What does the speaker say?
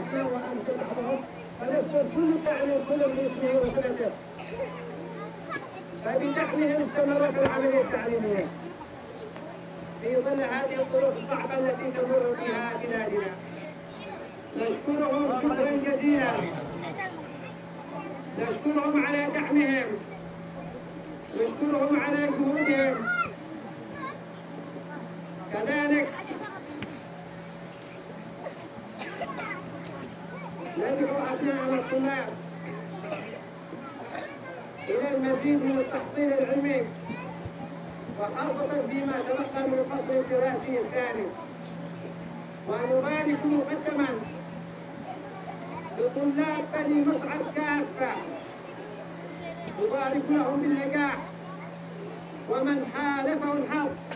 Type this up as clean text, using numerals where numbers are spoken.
الاسماء وامس الاحرف فنذكر كل تعليم كل باسمه وسنته. فبدعمهم استمرت العمليه التعليميه في ظل هذه الظروف الصعبه التي تمر بها بلادنا. نشكرهم شكرا جزيلا، نشكرهم على دعمهم، نشكرهم على جهودهم. كذلك ندعو أبناءنا الطلاب إلى المزيد من التحصيل العلمي، وخاصة فيما تبقى من الفصل الدراسي الثاني. ونبارك مقدما لطلاب بني مصعد كافة، نبارك لهم بالنجاح، ومن حالفه الحظ